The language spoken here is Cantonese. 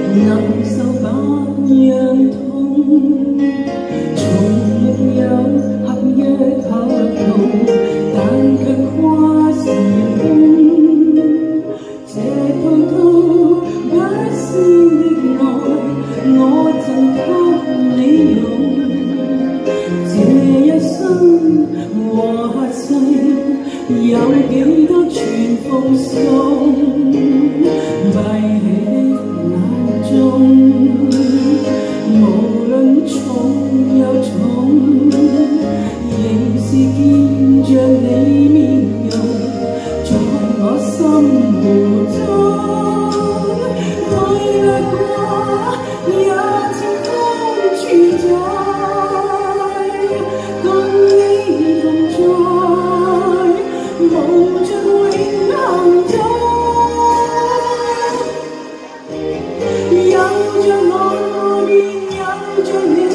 能受百樣痛，從沒有合約合同，但卻跨時空。這滔滔不鮮的愛，我贈給你用。這一生和世，有幾多全奉送？閉起眼中，無論重又重，仍是見着你面容，在我心湖中。去掠過也似風存在，共你同在，無盡永恆中。有着我，便有着你。